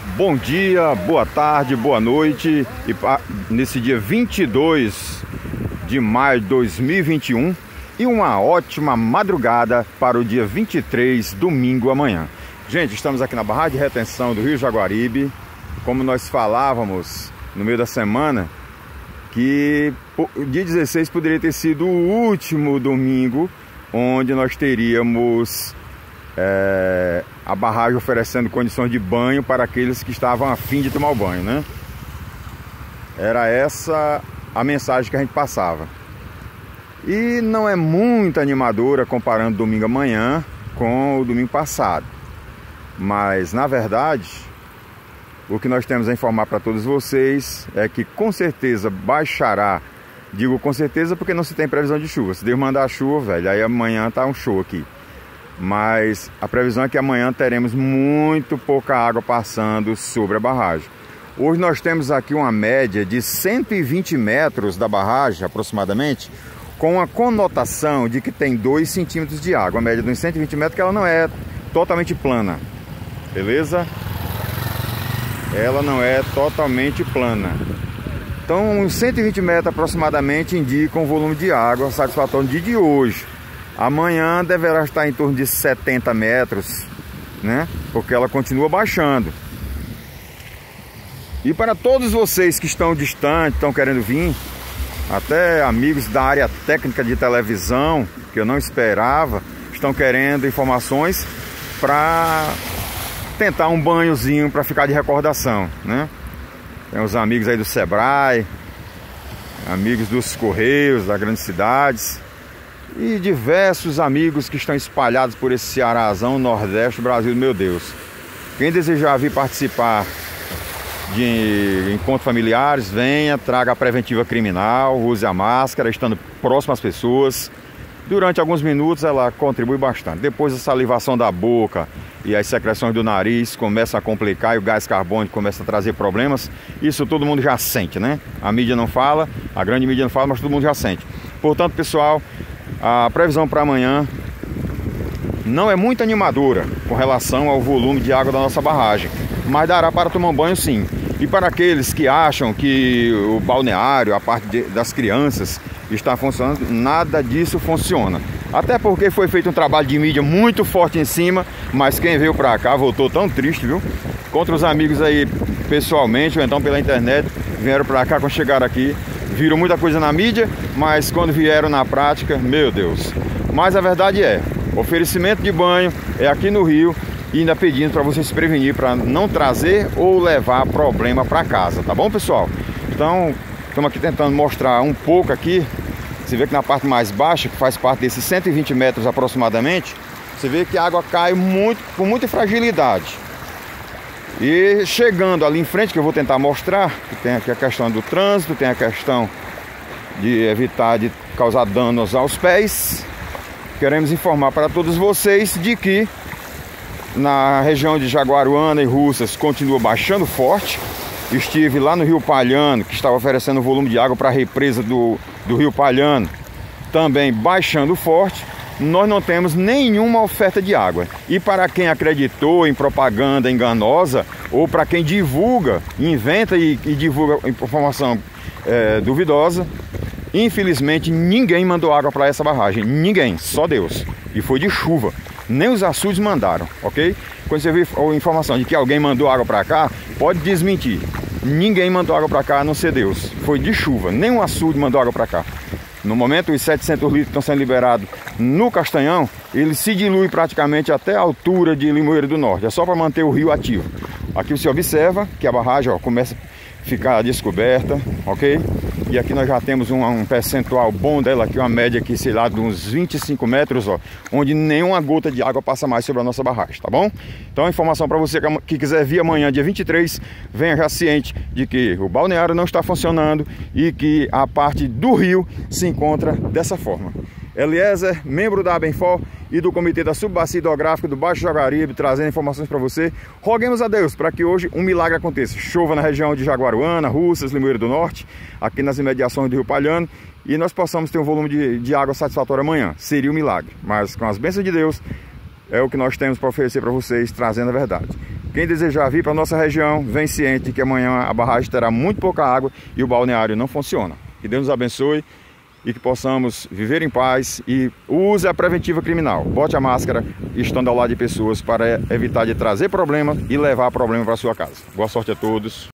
Bom dia, boa tarde, boa noite. E nesse dia 22 de maio de 2021 e uma ótima madrugada para o dia 23, domingo amanhã. Gente, estamos aqui na barragem de retenção do Rio Jaguaribe. Como nós falávamos no meio da semana, que o dia 16 poderia ter sido o último domingo onde nós teríamos a barragem oferecendo condições de banho para aqueles que estavam a fim de tomar o banho, né? Era essa a mensagem que a gente passava. E não é muito animadora comparando domingo amanhã com o domingo passado. Mas, na verdade, o que nós temos a informar para todos vocês é que com certeza baixará. Digo com certeza porque não se tem previsão de chuva. Se Deus mandar a chuva, velho, aí amanhã tá um show aqui. Mas a previsão é que amanhã teremos muito pouca água passando sobre a barragem. Hoje nós temos aqui uma média de 120 metros da barragem, aproximadamente, com a conotação de que tem 2 centímetros de água. A média de uns 120 metros, que ela não é totalmente plana, beleza? Ela não é totalmente plana. Então, uns 120 metros aproximadamente indicam o volume de água satisfatório no dia de hoje. Amanhã deverá estar em torno de 70 metros, né? Porque ela continua baixando. E para todos vocês que estão distantes, estão querendo vir, até amigos da área técnica de televisão, que eu não esperava, estão querendo informações para tentar um banhozinho para ficar de recordação, né? Tem os amigos aí do Sebrae, amigos dos Correios, das grandes cidades e diversos amigos que estão espalhados por esse Cearazão, Nordeste, Brasil, meu Deus. Quem desejar vir participar de encontros familiares, venha, traga a preventiva criminal, use a máscara, estando próximo às pessoas. Durante alguns minutos ela contribui bastante. Depois a salivação da boca e as secreções do nariz começam a complicar e o gás carbônico começa a trazer problemas. Isso todo mundo já sente, né? A mídia não fala, a grande mídia não fala, mas todo mundo já sente. Portanto, pessoal, a previsão para amanhã não é muito animadora com relação ao volume de água da nossa barragem, mas dará para tomar um banho sim. E para aqueles que acham que o balneário, a parte das crianças, está funcionando, nada disso funciona. Até porque foi feito um trabalho de mídia muito forte em cima, mas quem veio para cá voltou tão triste, viu? Contra os amigos aí pessoalmente ou então pela internet, vieram para cá, quando chegaram aqui, viram muita coisa na mídia, mas quando vieram na prática, meu Deus. Mas a verdade é, oferecimento de banho é aqui no Rio, e ainda pedindo para você se prevenir para não trazer ou levar problema para casa, tá bom, pessoal? Então, estamos aqui tentando mostrar um pouco aqui. Você vê que na parte mais baixa, que faz parte desses 120 metros aproximadamente, você vê que a água cai com muita fragilidade. E chegando ali em frente, que eu vou tentar mostrar, que tem aqui a questão do trânsito, tem a questão de evitar de causar danos aos pés. Queremos informar para todos vocês de que na região de Jaguaruana e Russas continua baixando forte. Estive lá no Rio Palhano, que estava oferecendo volume de água para a represa do Rio Palhano, também baixando forte. Nós não temos nenhuma oferta de água. E para quem acreditou em propaganda enganosa, ou para quem divulga, inventa e divulga informação duvidosa, infelizmente ninguém mandou água para essa barragem. Ninguém, só Deus. E foi de chuva. Nem os açudes mandaram, ok? Quando você vê a informação de que alguém mandou água para cá, pode desmentir. Ninguém mandou água para cá, a não ser Deus. Foi de chuva, nem um açude mandou água para cá. No momento, os 700 litros que estão sendo liberados no Castanhão, ele se dilui praticamente até a altura de Limoeiro do Norte. É só para manter o rio ativo. Aqui você observa que a barragem começa a ficar descoberta, ok? E aqui nós já temos um percentual bom dela aqui, uma média aqui, sei lá, de uns 25 metros, ó, onde nenhuma gota de água passa mais sobre a nossa barragem, tá bom? Então, a informação para você que quiser vir amanhã, dia 23, venha já ciente de que o balneário não está funcionando e que a parte do rio se encontra dessa forma. Eliezer, membro da Abenfor e do Comitê da Subbacia Hidrográfica do Baixo Jaguaribe, trazendo informações para você. Roguemos a Deus para que hoje um milagre aconteça. Chova na região de Jaguaruana, Russas, Limoeiro do Norte, aqui nas imediações do Rio Palhano, e nós possamos ter um volume de água satisfatório amanhã. Seria um milagre, mas com as bênçãos de Deus é o que nós temos para oferecer para vocês, trazendo a verdade. Quem desejar vir para nossa região, vem ciente de que amanhã a barragem terá muito pouca água e o balneário não funciona. Que Deus nos abençoe e que possamos viver em paz, e use a preventiva criminal. Bote a máscara estando ao lado de pessoas para evitar de trazer problemas e levar problema para sua casa. Boa sorte a todos.